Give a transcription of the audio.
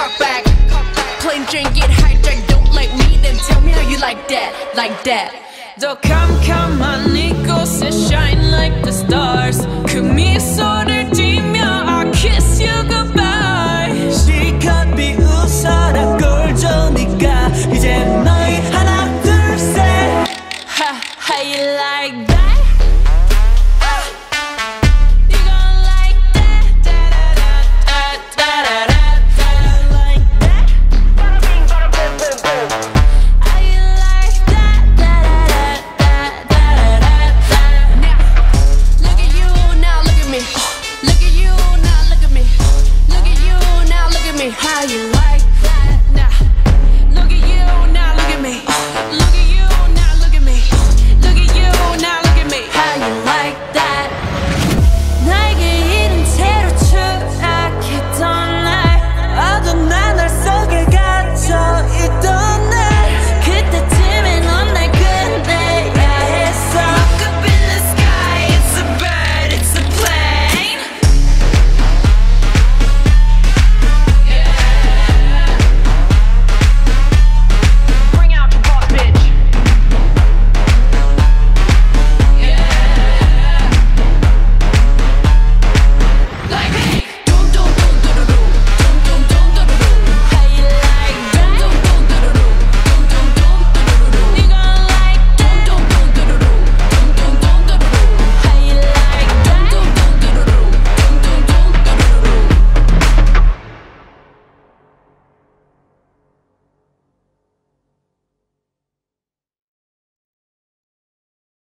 cock back. Plain drink, get hijacked, don't like me, then tell me how you like that, like that. 더 캄캄한 이곳에 shine like the stars. 그 미소를 띠며 I kiss you goodbye. 실컷 비웃어라 꼴줘 니가 이제 너희 하나 둘 셋. How you like that? You gon' like that? Da-da-da-da-da-da-da. Like that? Bada bing, bada boom, boom, boom. How you like that? Da-da-da-da-da-da-da. Now, look at you, now look at me. Look at you, now look at me. Look at you, now look at me. How you like